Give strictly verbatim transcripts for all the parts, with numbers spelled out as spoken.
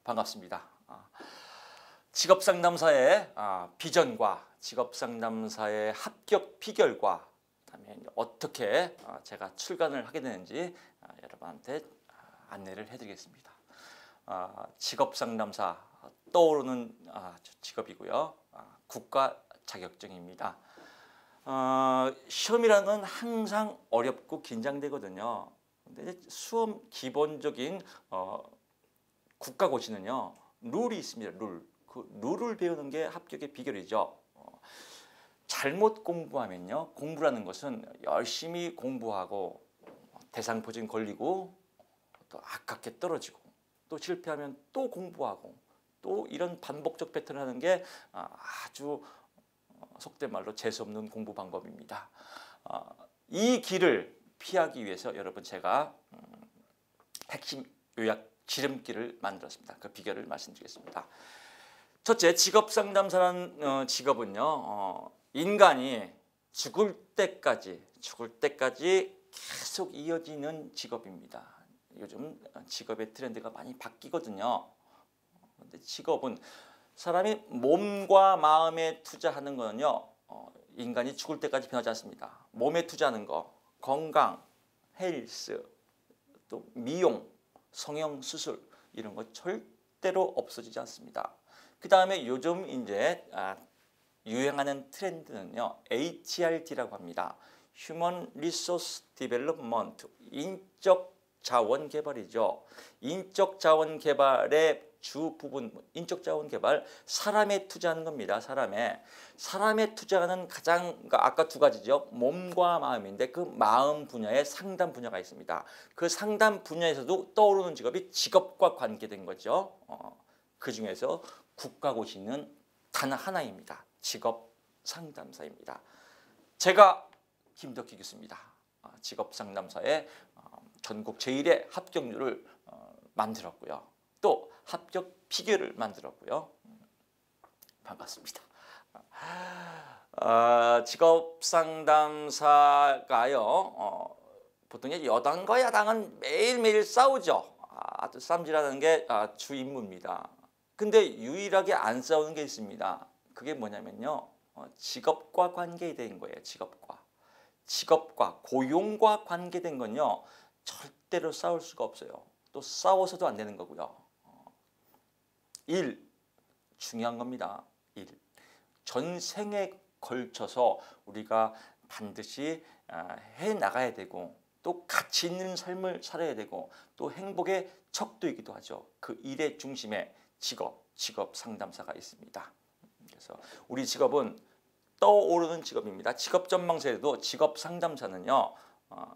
반갑습니다. 아, 직업상담사의 아, 비전과 직업상담사의 합격 비결과 그다음에 어떻게 아, 제가 출간을 하게 되는지 아, 여러분한테 아, 안내를 해드리겠습니다. 아, 직업상담사 떠오르는 아, 직업이고요. 아, 국가 자격증입니다. 어, 시험이라는 건 항상 어렵고 긴장되거든요. 근데 수험 기본적인 어, 국가고시는요 룰이 있습니다. 룰. 그 룰을 배우는 게 합격의 비결이죠. 어, 잘못 공부하면요, 공부라는 것은 열심히 공부하고 대상포진 걸리고 또 아깝게 떨어지고 또 실패하면 또 공부하고 또 이런 반복적 패턴을 하는 게 아주 속된 말로 재수없는 공부 방법입니다. 어, 이 길을 피하기 위해서 여러분 제가 음, 핵심 요약 지름길을 만들었습니다. 그 비결을 말씀드리겠습니다. 첫째, 직업상담사라는 어, 직업은요, 어, 인간이 죽을 때까지 죽을 때까지 계속 이어지는 직업입니다. 요즘 직업의 트렌드가 많이 바뀌거든요. 근데 직업은 사람이 몸과 마음에 투자하는 거는요, 어, 인간이 죽을 때까지 변하지 않습니다. 몸에 투자하는 거, 건강, 헬스, 또 미용, 성형 수술 이런 거 절대로 없어지지 않습니다. 그 다음에 요즘 이제 아, 유행하는 트렌드는요, 에이치알디라고 합니다. Human Resource Development, 인적 자원 개발이죠. 인적 자원 개발의 주 부분, 인적 자원 개발, 사람에 투자하는 겁니다. 사람에. 사람에 투자하는 가장, 그러니까 아까 두 가지죠. 몸과 마음인데 그 마음 분야에 상담 분야가 있습니다. 그 상담 분야에서도 떠오르는 직업이 직업과 관계된 거죠. 어, 그 중에서 국가고시는 단 하나입니다. 직업 상담사입니다. 제가 김덕희 교수입니다. 어, 직업 상담사의 어, 전국 제일의 합격률을 어, 만들었고요. 또 합격 비결을 만들었고요. 반갑습니다. 어, 직업 상담사가요. 어, 보통 여당과 야당은 매일매일 싸우죠. 아주 쌈질하는 게 아, 주 임무입니다. 근데 유일하게 안 싸우는 게 있습니다. 그게 뭐냐면요, 어, 직업과 관계된 거예요. 직업과. 직업과 고용과 관계된 건요 절대로 싸울 수가 없어요. 또 싸워서도 안 되는 거고요. 일, 중요한 겁니다. 일. 전생에 걸쳐서 우리가 반드시 해나가야 되고 또 가치 있는 삶을 살아야 되고 또 행복의 척도이기도 하죠. 그 일의 중심에 직업, 직업 상담사가 있습니다. 그래서 우리 직업은 떠오르는 직업입니다. 직업 전망서에도 직업 상담사는요, 어,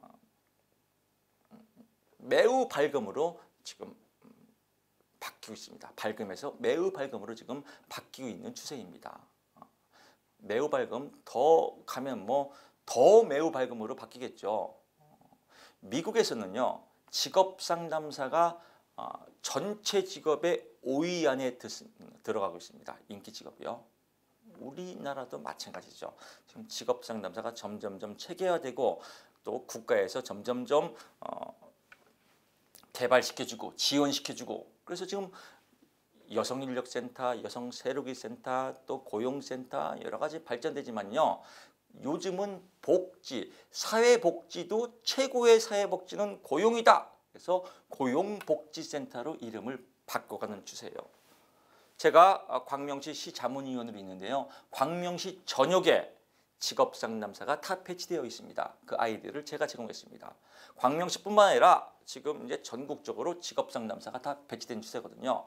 매우 밝음으로 지금 바뀌고 있습니다. 밝음에서 매우 밝음으로 지금 바뀌고 있는 추세입니다. 매우 밝음, 더 가면 뭐 더 매우 밝음으로 바뀌겠죠. 미국에서는요, 직업 상담사가 전체 직업의 오 위 안에 들어가고 있습니다. 인기 직업이요. 우리나라도 마찬가지죠. 지금 직업 상담사가 점점점 체계화되고 또 국가에서 점점점 어, 개발시켜주고 지원시켜주고, 그래서 지금 여성인력센터, 여성세로기센터, 또 고용센터 여러 가지 발전되지만요, 요즘은 복지, 사회복지도 최고의 사회복지는 고용이다. 그래서 고용복지센터로 이름을 바꿔가는 추세예요. 제가 광명시 시자문위원으로 있는데요, 광명시 전역에 직업상담사가 다 배치되어 있습니다. 그 아이디를 제가 제공했습니다. 광명시뿐만 아니라 지금 이제 전국적으로 직업상담사가 다 배치된 추세거든요.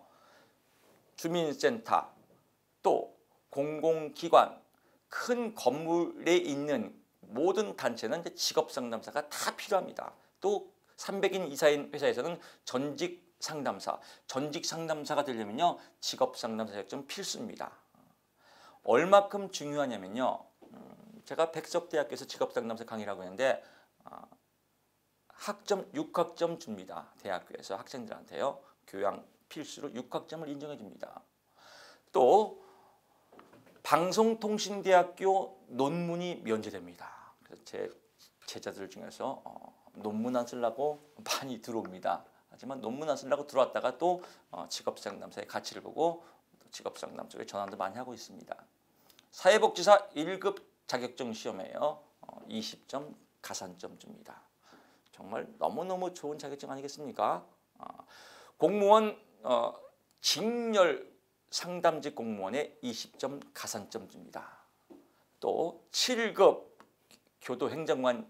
주민센터, 또 공공기관, 큰 건물에 있는 모든 단체는 이제 직업상담사가 다 필요합니다. 또 삼백 인 이상인 회사에서는 전직 상담사, 전직 상담사가 되려면요, 직업상담사 자격증 필수입니다. 얼마큼 중요하냐면요, 제가 백석대학교에서 직업상담사 강의를 하고 있는데 학점 육 학점 줍니다. 대학교에서 학생들한테요, 교양 필수로 육 학점을 인정해 줍니다. 또 방송통신대학교 논문이 면제됩니다. 그래서 제 제자들 중에서 어, 논문 안 쓰려고 많이 들어옵니다. 하지만 논문 안 쓰려고 들어왔다가 또 어, 직업상담사의 가치를 보고 또 직업상담 쪽에 전환도 많이 하고 있습니다. 사회복지사 일 급 자격증 시험에요. 어, 이십 점 가산점 줍니다. 정말 너무너무 좋은 자격증 아니겠습니까? 어, 공무원 어, 직렬 상담직 공무원에 이십 점 가산점 줍니다. 또 칠 급 교도행정관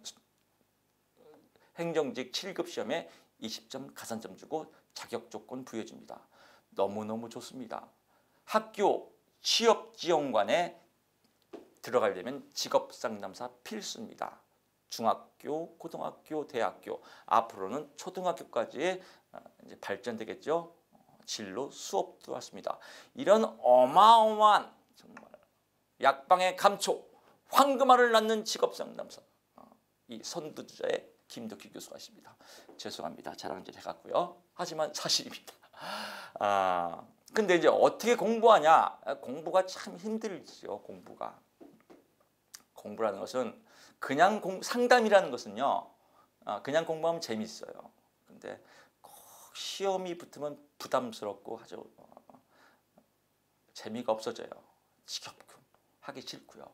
행정직 칠 급 시험에 이십 점 가산점 주고 자격 조건 부여줍니다. 너무너무 좋습니다. 학교 취업지원관에 들어가려면 직업상담사 필수입니다. 중학교, 고등학교, 대학교, 앞으로는 초등학교까지 이제 발전되겠죠. 진로 수업도 왔습니다. 이런 어마어마한 정말 약방의 감초, 황금알을 낳는 직업상담사, 이 선두주자의 김덕희 교수가 있습니다. 죄송합니다. 자랑질 해갖고요. 하지만 사실입니다. 아, 근데 이제 어떻게 공부하냐? 공부가 참 힘들죠. 공부가. 공부라는 것은 그냥 공, 상담이라는 것은요. 아, 그냥 공부하면 재밌어요. 근데 꼭 시험이 붙으면 부담스럽고 아주 어, 재미가 없어져요. 지겹고 하기 싫고요.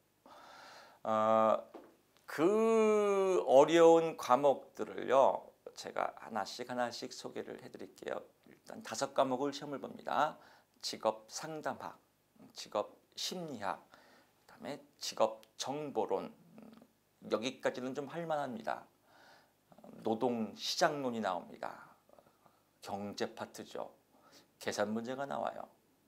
어, 그 어려운 과목들을요. 제가 하나씩 하나씩 소개를 해드릴게요. 일단 다섯 과목을 시험을 봅니다. 직업 상담학, 직업 심리학, 그다음에 직업 정보론, 여기까지는 좀 할만합니다. 노동 시장론이 나옵니다. 경제 파트죠. 계산 문제가 나와요.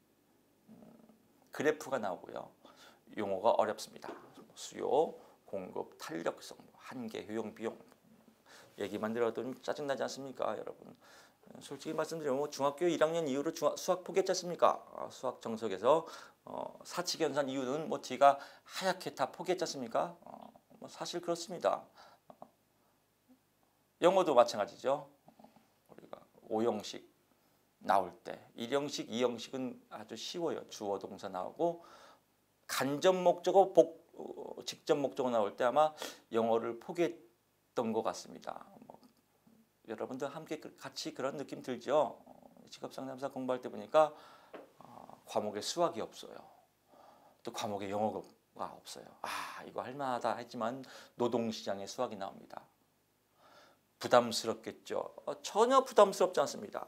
그래프가 나오고요. 용어가 어렵습니다. 수요, 공급, 탄력성, 한계, 효용, 비용 얘기만 들어도 좀 짜증나지 않습니까, 여러분? 솔직히 말씀드리면 중학교 일 학년 이후로 중학, 수학 포기했지 않습니까? 아, 수학 정석에서 어, 사칙연산 이후는 뭐 뒤가 하얗게 다 포기했지 않습니까? 어, 뭐 사실 그렇습니다. 어, 영어도 마찬가지죠. 어, 우리가 오형식 나올 때 일 형식, 이 형식은 아주 쉬워요. 주어 동사 나오고 간접 목적어, 복, 어, 직접 목적어 나올 때 아마 영어를 포기했던 것 같습니다. 뭐, 여러분들 함께 같이 그런 느낌 들죠? 어, 직업상담사 공부할 때 보니까 어, 과목에 수학이 없어요. 또 과목에 영어가 없어요. 아, 이거 할만하다 했지만 노동시장에 수학이 나옵니다. 부담스럽겠죠? 어, 전혀 부담스럽지 않습니다.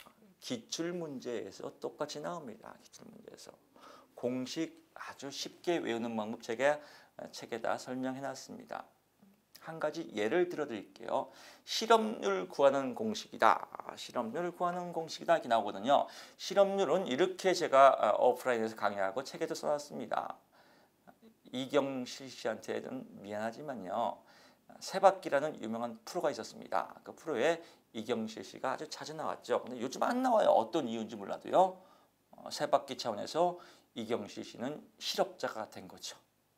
기출문제에서 똑같이 나옵니다. 기출문제에서. 공식 아주 쉽게 외우는 방법 제가 책에다 설명해놨습니다. 한 가지 예를 들어 드릴게요. 실업률 구하는 공식이다. 실업률 구하는 공식이다. 이렇게 나오거든요. 실업률은 이렇게 제가 오프라인에서 강의하고 책에도 써놨습니다. 이경실 씨한테는 미안하지만요. 세바퀴라는 유명한 프로가 있었습니다. 그 프로에 이경실 씨가 아주 자주 나왔죠. 근데 요즘 안 나와요. 어떤 이유인지 몰라도요. 어, 세바퀴 차원에서 이경실 씨는 실업자가 된 거죠.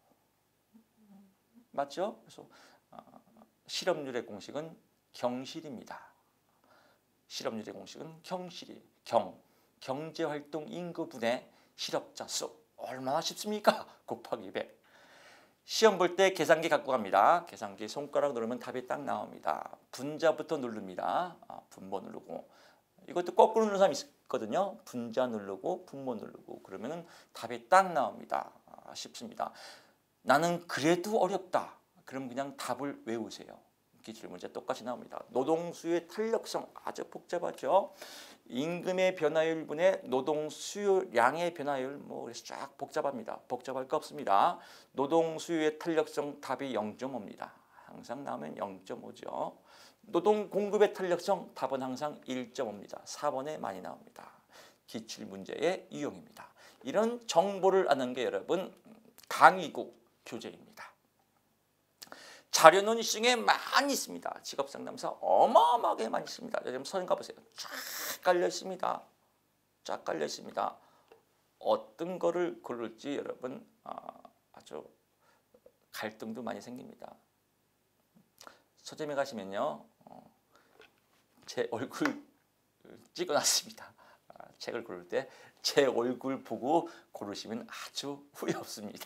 맞죠? 그래서 어, 실업률의 공식은 경실입니다. 실업률의 공식은 경실이 경 경제활동 인구분의 실업자 수 얼마나 쉽습니까? 곱하기 백. 시험 볼 때 계산기 갖고 갑니다. 계산기 손가락 누르면 답이 딱 나옵니다. 분자부터 누릅니다. 아, 분모 누르고. 이것도 거꾸로 누르는 사람이 있거든요. 분자 누르고 분모 누르고 그러면 답이 딱 나옵니다. 아, 쉽습니다. 나는 그래도 어렵다. 그럼 그냥 답을 외우세요. 기출문제 똑같이 나옵니다. 노동수요의 탄력성 아주 복잡하죠. 임금의 변화율분의 노동수요량의 변화율 뭐 그래서 쫙 복잡합니다. 복잡할 거 없습니다. 노동수요의 탄력성 답이 영 점 오입니다. 항상 나오면 영 점 오죠. 노동공급의 탄력성 답은 항상 일 점 오입니다. 사 번에 많이 나옵니다. 기출문제의 유형입니다. 이런 정보를 아는 게 여러분 강의국 교재입니다. 자료는 이중에 많이 있습니다. 직업상담사 어마어마하게 많이 있습니다. 여러분 서점 가보세요. 쫙 깔려 있습니다. 쫙 깔려 있습니다. 어떤 거를 고를지 여러분 아주 갈등도 많이 생깁니다. 서점에 가시면요. 제 얼굴 찍어놨습니다. 책을 고를 때 제 얼굴 보고 고르시면 아주 후회 없습니다.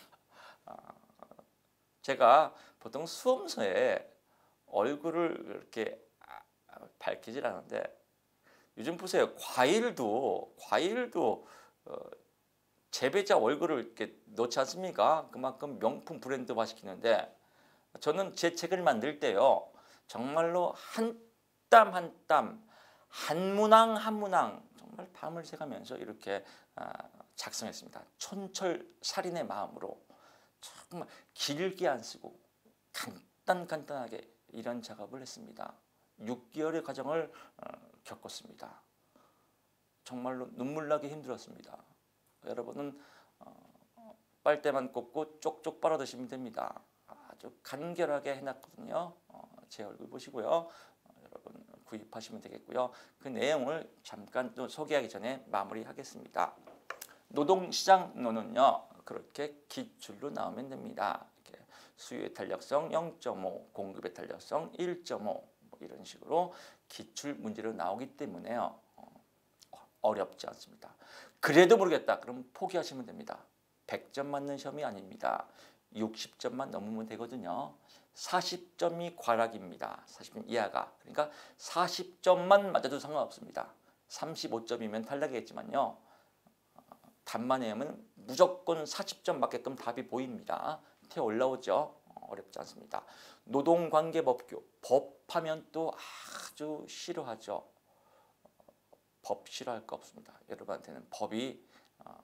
제가 보통 수험서에 얼굴을 이렇게 밝히질 않는데 요즘 보세요. 과일도 과일도 어, 재배자 월급을 이렇게 넣지 않습니까? 그만큼 명품 브랜드화 시키는데 저는 제 책을 만들 때요. 정말로 한 땀 한 땀, 한 문항 한 문항 정말 밤을 새가면서 이렇게 작성했습니다. 촌철살인의 마음으로 정말 길게 안 쓰고 간단 간단하게 이런 작업을 했습니다. 육 개월의 과정을 겪었습니다. 정말로 눈물 나게 힘들었습니다. 여러분은 빨대만 꽂고 쪽쪽 빨아 드시면 됩니다. 아주 간결하게 해놨거든요. 제 얼굴 보시고요. 여러분 구입하시면 되겠고요. 그 내용을 잠깐 또 소개하기 전에 마무리하겠습니다. 노동시장론은요. 그렇게 기출로 나오면 됩니다. 이렇게 수요의 탄력성 영 점 오, 공급의 탄력성 일 점 오 뭐 이런 식으로 기출 문제로 나오기 때문에요. 어렵지 않습니다. 그래도 모르겠다. 그럼 포기하시면 됩니다. 백 점 맞는 시험이 아닙니다. 육십 점만 넘으면 되거든요. 사십 점이 과락입니다. 사십 점 이하가. 그러니까 사십 점만 맞아도 상관없습니다. 삼십오 점이면 탈락이겠지만요. 답만 외우면 무조건 사십 점 맞게끔 답이 보입니다. 태 올라오죠. 어렵지 않습니다. 노동관계법규. 법하면 또 아주 싫어하죠. 법 싫어할 거 없습니다. 여러분한테는 법이 어,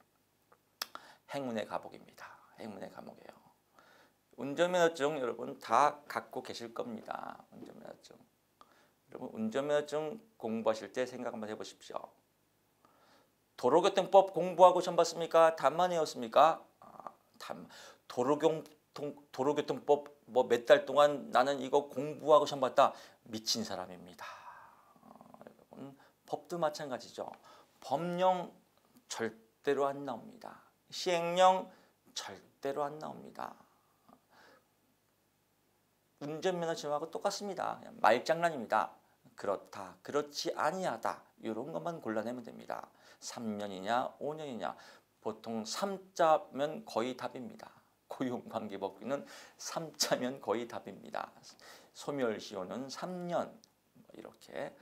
행운의 감옥입니다. 행운의 감옥이에요. 운전면허증 여러분 다 갖고 계실 겁니다. 운전면허증. 여러분 운전면허증 공부하실 때 생각 한번 해보십시오. 도로교통법 공부하고 시험 봤습니까? 답만 외웠습니까? 아, 답, 도로교통, 도로교통법 뭐 몇 달 동안 나는 이거 공부하고 시험 봤다. 미친 사람입니다. 어, 여러분 법도 마찬가지죠. 법령 절대로 안 나옵니다. 시행령 절대로 안 나옵니다. 운전면허 시험하고 똑같습니다. 그냥 말장난입니다. 그렇다, 그렇지 아니하다 이런 것만 골라내면 됩니다. 삼 년이냐 오 년이냐 보통 삼자면 거의 답입니다. 고용관계법규는 삼자면 거의 답입니다. 소멸시효는 삼 년 이렇게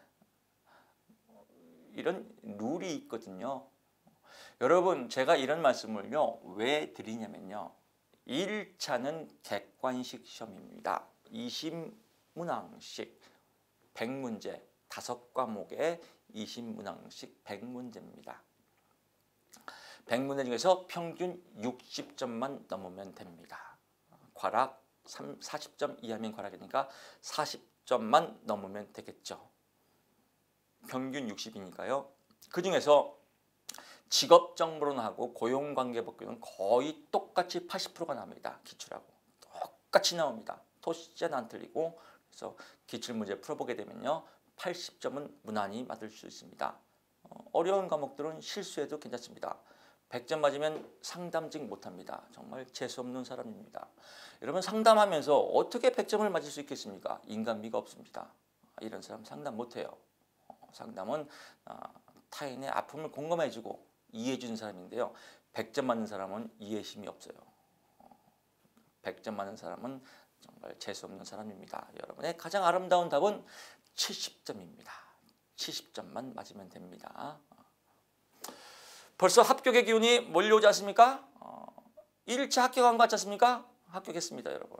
이런 룰이 있거든요. 여러분 제가 이런 말씀을요 왜 드리냐면요. 일 차는 객관식 시험입니다. 이십 문항씩 백 문제 다섯 과목에 이십 문항씩 백 문제입니다. 백 문제 중에서 평균 육십 점만 넘으면 됩니다. 과락 사십 점 이하면 과락이니까 사십 점만 넘으면 되겠죠. 평균 육십이니까요. 그 중에서 직업정보론하고 고용관계법규는 거의 똑같이 팔십 퍼센트가 나옵니다. 기출하고 똑같이 나옵니다. 토시제는 안 틀리고 그래서 기출문제 풀어보게 되면요. 팔십 점은 무난히 맞을 수 있습니다. 어, 어려운 과목들은 실수해도 괜찮습니다. 백 점 맞으면 상담직 못합니다. 정말 재수없는 사람입니다. 여러분 상담하면서 어떻게 백 점을 맞을 수 있겠습니까? 인간미가 없습니다. 이런 사람 상담 못해요. 어, 상담은 어, 타인의 아픔을 공감해주고 이해해주는 사람인데요. 백 점 맞는 사람은 이해심이 없어요. 백 점 맞는 사람은 정말 재수없는 사람입니다. 여러분의 가장 아름다운 답은 칠십 점입니다. 칠십 점만 맞으면 됩니다. 벌써 합격의 기운이 몰려오지 않습니까? 어, 일 차 합격한 것 같지 않습니까? 합격했습니다, 여러분.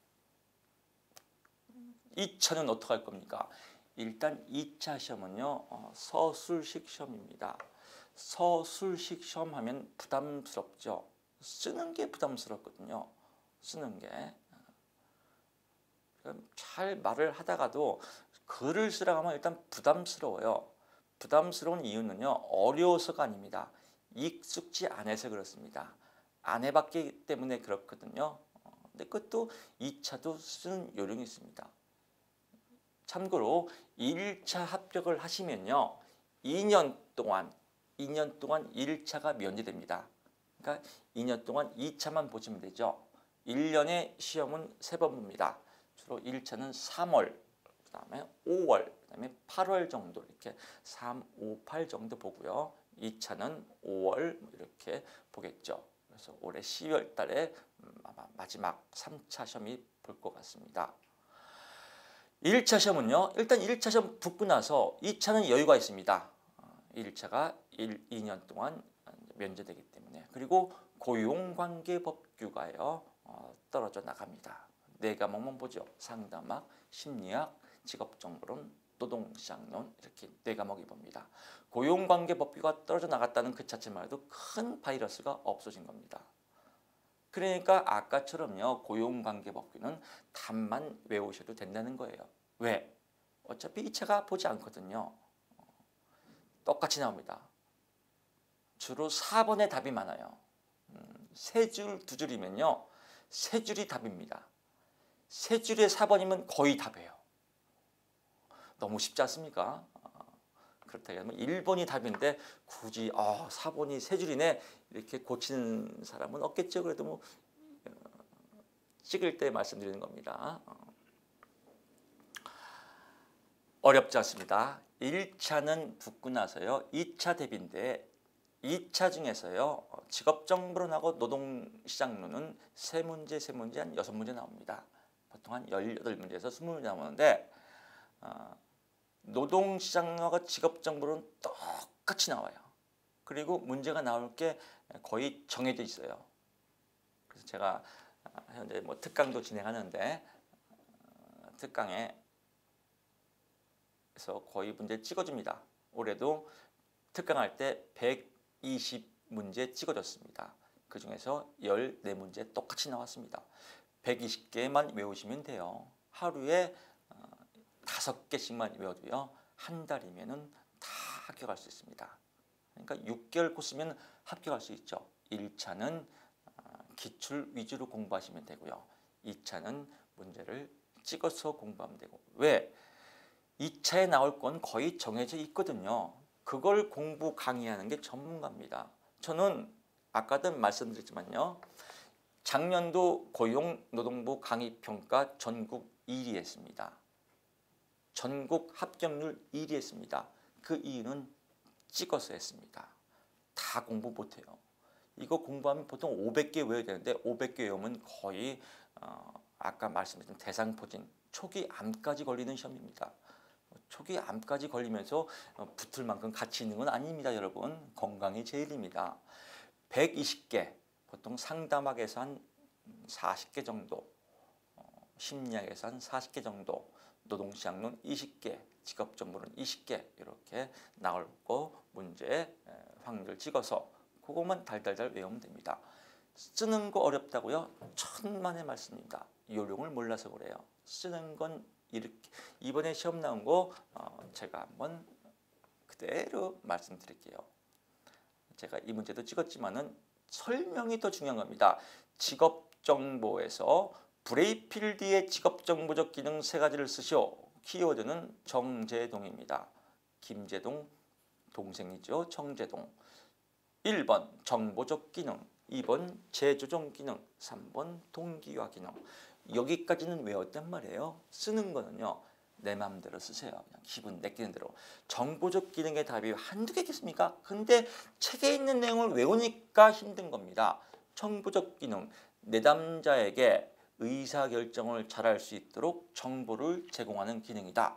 이 차는 어떻게 할 겁니까? 일단 이 차 시험은요. 어, 서술식 시험입니다. 서술식 시험 하면 부담스럽죠. 쓰는 게 부담스럽거든요. 쓰는 게. 잘 말을 하다가도 글을 쓰라고 하면 일단 부담스러워요. 부담스러운 이유는요. 어려워서가 아닙니다. 익숙지 않아서 그렇습니다. 안 해봤기 때문에 그렇거든요. 근데 그것도 이 차도 쓰는 요령이 있습니다. 참고로 일 차 합격을 하시면요. 이 년 동안 이 년 동안 일 차가 면제됩니다. 그러니까 이 년 동안 이 차만 보시면 되죠. 일 년에 시험은 세 번 봅니다. 주로 일 차는 삼월, 그 다음에 오월, 그 다음에 팔월 정도 이렇게 삼, 오, 팔 정도 보고요. 이 차는 오월 이렇게 보겠죠. 그래서 올해 시월 달에 아마 마지막 삼 차 시험이 볼 것 같습니다. 일 차 시험은요. 일단 일 차 시험 붙고 나서 이 차는 여유가 있습니다. 일 차가 일, 이 년 동안 면제되기 때문에. 그리고 고용관계법규가요. 어, 떨어져 나갑니다. 네 과목만 보죠. 상담학, 심리학, 직업정보론, 노동시장론 이렇게 네 과목이 봅니다. 고용관계법규가 떨어져 나갔다는 그 자체만 해도 큰 바이러스가 없어진 겁니다. 그러니까 아까처럼요. 고용관계법규는 답만 외우셔도 된다는 거예요. 왜? 어차피 이 차가 보지 않거든요. 똑같이 나옵니다. 주로 사 번의 답이 많아요. 음, 세 줄, 두 줄이면요. 세 줄이 답입니다. 세 줄에 사 번이면 거의 답이에요. 너무 쉽지 않습니까? 그렇다면 일 번이 답인데 굳이 아, 사 번이 세 줄이네 이렇게 고치는 사람은 없겠죠. 그래도 뭐 찍을 때 말씀드리는 겁니다. 어렵지 않습니다. 일 차는 붙고 나서요. 이 차 대비인데 이 차 중에서요. 직업정보론하고 노동시장론은 세 문제, 세 문제 한 여섯 문제 나옵니다. 보통 한 열여덟 문제에서 이십 문제 나오는데 어, 노동시장론하고 직업정보론 똑같이 나와요. 그리고 문제가 나올 게 거의 정해져 있어요. 그래서 제가 현재 뭐 특강도 진행하는데 특강에 그래서 거의 문제 찍어줍니다. 올해도 특강할 때 백이십 문제 찍어줬습니다. 그 중에서 십사 문제 똑같이 나왔습니다. 백이십 개만 외우시면 돼요. 하루에 다섯 개씩만 외워도요. 한 달이면은 다 합격할 수 있습니다. 그러니까 육 개월 코스면 합격할 수 있죠. 일 차는 기출 위주로 공부하시면 되고요. 이 차는 문제를 찍어서 공부하면 되고. 왜? 이 차에 나올 건 거의 정해져 있거든요. 그걸 공부 강의하는 게 전문가입니다. 저는 아까도 말씀드렸지만요. 작년도 고용노동부 강의평가 전국 일 위 했습니다. 전국 합격률 일 위 했습니다. 그 이유는 찍어서 했습니다. 다 공부 못해요. 이거 공부하면 보통 오백 개 외워야 되는데 오백 개 외우면 거의 어, 아까 말씀드린 대상포진 초기 암까지 걸리는 시험입니다. 초기 암까지 걸리면서 붙을 만큼 가치 있는 건 아닙니다. 여러분. 건강이 제일입니다. 백이십 개 보통 상담학에서 한 사십 개 정도 심리학에서 한 사십 개 정도 노동시장론 이십 개 직업정보론 이십 개 이렇게 나올 거 문제 확률 찍어서 그것만 달달달 외우면 됩니다. 쓰는 거 어렵다고요? 천만의 말씀입니다. 요령을 몰라서 그래요. 쓰는 건 이렇게 이번에 시험 나온 거 어, 제가 한번 그대로 말씀드릴게요. 제가 이 문제도 찍었지만은 설명이 더 중요한 겁니다. 직업정보에서 브레이필드의 직업정보적 기능 세 가지를 쓰시오. 키워드는 정재동입니다. 김재동 동생이죠. 정재동. 일 번 정보적 기능, 이 번 재조정 기능, 삼 번 동기화 기능. 여기까지는 외웠단 말이에요. 쓰는 거는요. 내 마음대로 쓰세요. 그냥 기분 내키는 대로. 정보적 기능의 답이 한두 개겠습니까? 근데 책에 있는 내용을 외우니까 힘든 겁니다. 정보적 기능, 내담자에게 의사결정을 잘할 수 있도록 정보를 제공하는 기능이다.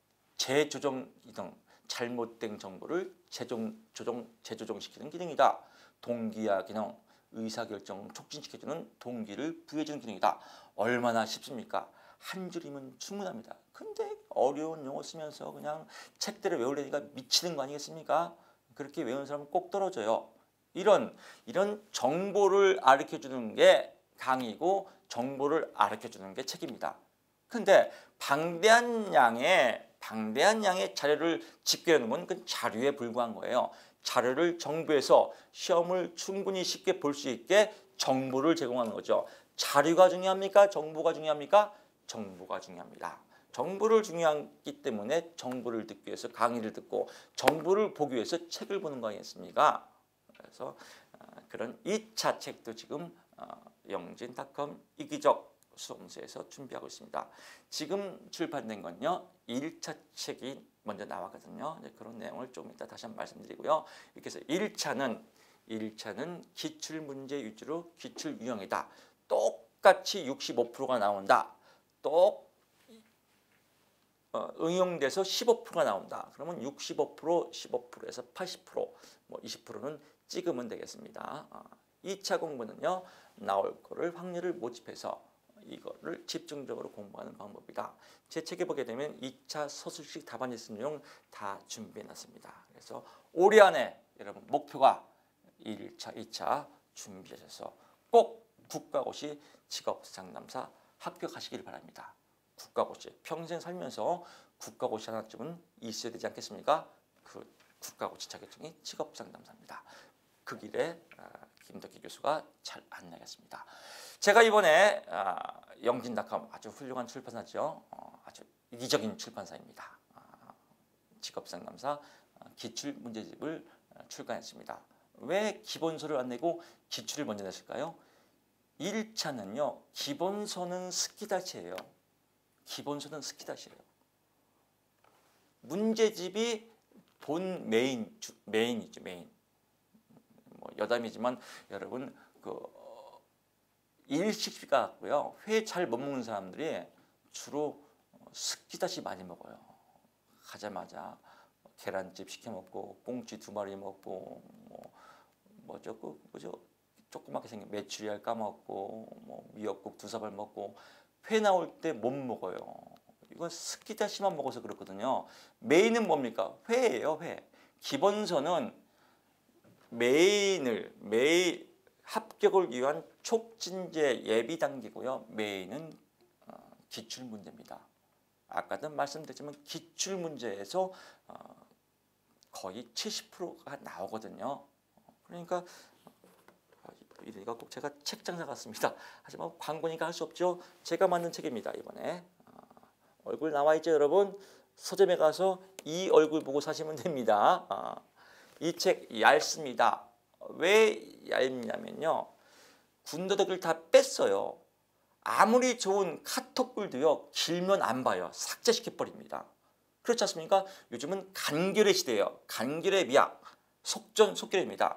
재조정 기능, 잘못된 정보를 재조정, 조정, 재조정시키는 기능이다. 동기화 기능, 의사결정을 촉진시켜주는 동기를 부여해주는 기능이다. 얼마나 쉽습니까? 한 줄이면 충분합니다. 근데 어려운 용어 쓰면서 그냥 책대로 외우려니까 미치는 거 아니겠습니까? 그렇게 외우는 사람은 꼭 떨어져요. 이런 이런 정보를 가르쳐주는 게 강의고 정보를 가르쳐주는 게 책입니다. 근데 방대한 양의 방대한 양의 자료를 집계하는 건 그 자료에 불과한 거예요. 자료를 정부에서 시험을 충분히 쉽게 볼 수 있게 정보를 제공하는 거죠. 자료가 중요합니까? 정보가 중요합니까? 정보가 중요합니다. 정보를 중요하기 때문에 정보를 듣기 위해서 강의를 듣고 정보를 보기 위해서 책을 보는 거 아니겠습니까? 그래서 그런 이 차 책도 지금 영진닷컴 이기적 수험서에서 준비하고 있습니다. 지금 출판된 건요. 일 차 책이 먼저 나왔거든요. 그런 내용을 좀 이따 다시 한번 말씀드리고요. 이렇게 해서 일 차는 일 차는 기출문제 위주로 기출 유형이다. 똑같이 육십오 퍼센트가 나온다. 똑 응용돼서 십오 퍼센트가 나온다. 그러면 육십오 퍼센트, 십오 퍼센트에서 팔십 퍼센트, 뭐 이십 퍼센트는 찍으면 되겠습니다. 아, 이 차 공부는요. 나올 거를 확률을 모집해서 이거를 집중적으로 공부하는 방법이다. 제 책에 보게 되면 이 차 서술식 답안지 쓰는 내용 다 준비해 놨습니다. 그래서 올해 안에 여러분 목표가 일 차, 이 차 준비하셔서 꼭 국가고시 직업상담사 합격하시길 바랍니다. 국가고시 평생 살면서 국가고시 하나쯤은 있어야 되지 않겠습니까? 그 국가고시 자격증이 직업상담사입니다. 그 길에 김덕기 교수가 잘 안내하겠습니다. 제가 이번에 영진닷컴 아주 훌륭한 출판사죠. 아주 이기적인 출판사입니다. 직업상담사 기출문제집을 출간했습니다. 왜 기본서를 안 내고 기출을 먼저 냈을까요? 일 차는요. 기본서는 스키다시예요. 기본서는 스키다시예요. 문제집이 본 메인, 주, 메인이죠. 메인. 뭐 여담이지만 여러분 그 일식비가 같고요. 회 잘 못 먹는 사람들이 주로 스키다시 많이 먹어요. 가자마자 계란찜 시켜 먹고 꽁치 두 마리 먹고 뭐 뭐죠 그 뭐죠 조그맣게 생긴 메추리알 까먹고 뭐 미역국 두 사발 먹고 회 나올 때 못 먹어요. 이건 스키다시만 먹어서 그렇거든요. 메인은 뭡니까? 회예요. 회. 기본서는 메인을 메인 합격을 위한 촉진제 예비 단계고요. 메인은 어, 기출 문제입니다. 아까도 말씀드렸지만 기출 문제에서 어, 거의 칠십 퍼센트가 나오거든요. 그러니까 이거 꼭 제가 책 장사 같습니다. 하지만 광고니까 할 수 없죠. 제가 만든 책입니다. 이번에 어, 얼굴 나와 있죠, 여러분. 서점에 가서 이 얼굴 보고 사시면 됩니다. 어, 이 책 얇습니다. 왜 얇냐면요. 군더더기를 다 뺐어요. 아무리 좋은 카톡글도요. 길면 안 봐요. 삭제시켜버립니다. 그렇지 않습니까? 요즘은 간결의 시대예요. 간결의 미학. 속전속결입니다.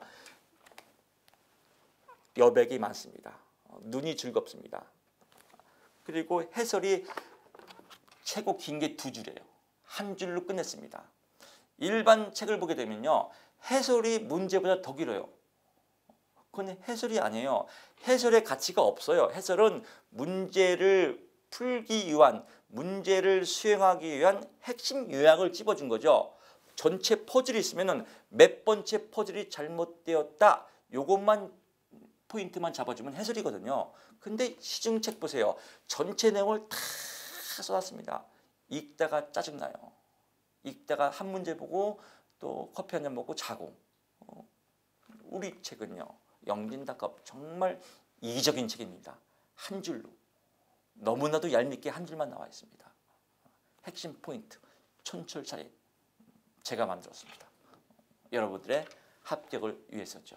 여백이 많습니다. 눈이 즐겁습니다. 그리고 해설이 최고 긴 게 두 줄이에요. 한 줄로 끝냈습니다. 일반 책을 보게 되면요. 해설이 문제보다 더 길어요. 그건 해설이 아니에요. 해설의 가치가 없어요. 해설은 문제를 풀기 위한, 문제를 수행하기 위한 핵심 요약을 찝어준 거죠. 전체 퍼즐이 있으면 몇 번째 퍼즐이 잘못되었다. 요것만 포인트만 잡아주면 해설이거든요. 근데 시중책 보세요. 전체 내용을 다 써놨습니다. 읽다가 짜증나요. 읽다가 한 문제 보고 또 커피 한 잔 먹고 자고. 어, 우리 책은요. 영진닷컴 정말 이기적인 책입니다. 한 줄로. 너무나도 얄밉게 한 줄만 나와 있습니다. 핵심 포인트, 촌철살인 제가 만들었습니다. 여러분들의 합격을 위해서죠.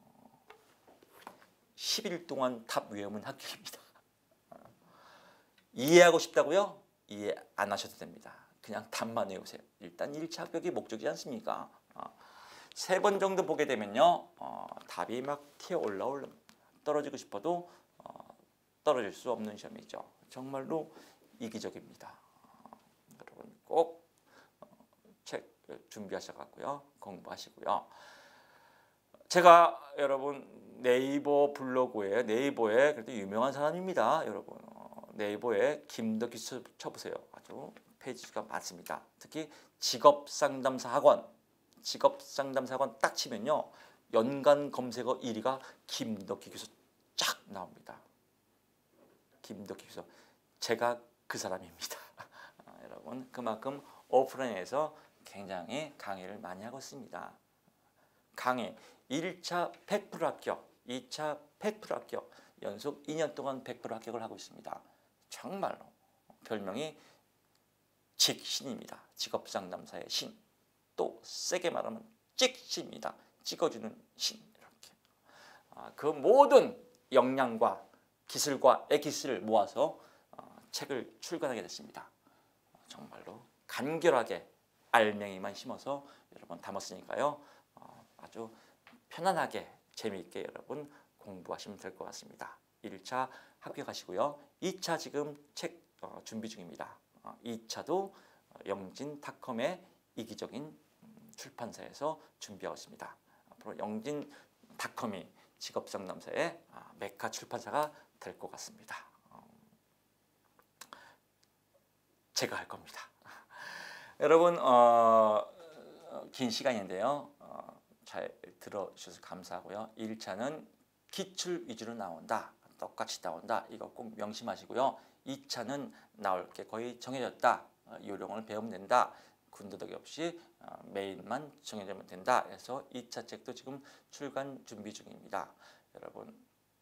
십 일 동안 답 외우면 합격입니다. 이해하고 싶다고요? 이해 안 하셔도 됩니다. 그냥 답만 외우세요. 일단 일 차 합격이 목적이지 않습니까? 세 번 정도 보게 되면요. 어, 답이 막 튀어 올라올 떨어지고 싶어도 어, 떨어질 수 없는 시험이죠. 정말로 이기적입니다. 어, 여러분 꼭 책 준비하셔갖고요. 공부하시고요. 제가 여러분 네이버 블로그에 네이버에 그래도 유명한 사람입니다. 여러분 어, 네이버에 김덕기 쳐보세요. 아주 페이지가 많습니다. 특히 직업상담사 학원 직업상담사학원 딱 치면요. 연간 검색어 일 위가 김덕기 교수 쫙 나옵니다. 김덕기 교수. 제가 그 사람입니다. 아, 여러분 그만큼 오프라인에서 굉장히 강의를 많이 하고 있습니다. 강의 일 차 백 퍼센트 합격, 이 차 백 퍼센트 합격, 연속 이 년 동안 백 퍼센트 합격을 하고 있습니다. 정말로 별명이 직신입니다. 직업상담사의 신. 또 세게 말하면 찍신입니다. 찍어주는 신. 이렇게 아, 그 모든 역량과 기술과 에기스를 모아서 어, 책을 출간하게 됐습니다. 어, 정말로 간결하게 알맹이만 심어서 여러분 담았으니까요. 어, 아주 편안하게 재미있게 여러분 공부하시면 될 것 같습니다. 일 차 합격하시고요. 이 차 지금 책 어, 준비 중입니다. 어, 이 차도 영진닷컴의 이기적인 출판사에서 준비하고 있습니다. 앞으로 영진닷컴이 직업상담사의 메카 출판사가 될 것 같습니다. 제가 할 겁니다. 여러분 어, 긴 시간인데요. 어, 잘 들어주셔서 감사하고요. 일 차는 기출 위주로 나온다. 똑같이 나온다. 이거 꼭 명심하시고요. 이 차는 나올 게 거의 정해졌다. 어, 요령을 배우면 된다. 군더더기 없이 어, 메인만 정해지면 된다. 그래서 이 차 책도 지금 출간 준비 중입니다. 여러분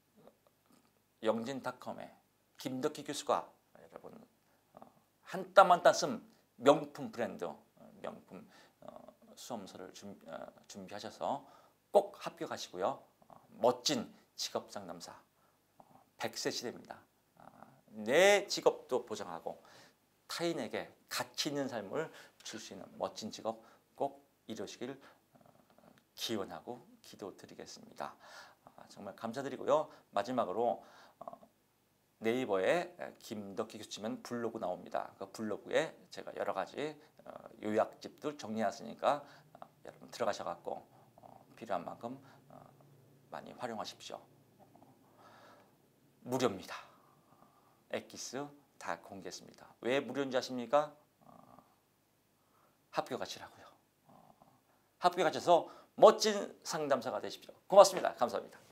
영진닷컴의 김덕기 교수가 여러분 어, 한 땀 한 땀 쓴 명품 브랜드 어, 명품 어, 수험서를 준, 어, 준비하셔서 꼭 합격하시고요. 어, 멋진 직업상담사 어, 백 세 시대입니다. 어, 내 직업도 보장하고 타인에게 가치 있는 삶을 줄 수 있는 멋진 직업 꼭 이루시길 어, 기원하고 기도드리겠습니다. 어, 정말 감사드리고요. 마지막으로 어, 네이버에 김덕기 교수 치면 블로그 나옵니다. 그 블로그에 제가 여러 가지 어, 요약집들 정리했으니까 어, 여러분 들어가셔갖고 어, 필요한 만큼 어, 많이 활용하십시오. 어, 무료입니다. 엑기스 다 공개했습니다. 왜 무료인지 아십니까? 어, 합격하시라고요. 어, 합격하셔서 멋진 상담사가 되십시오. 고맙습니다. 감사합니다.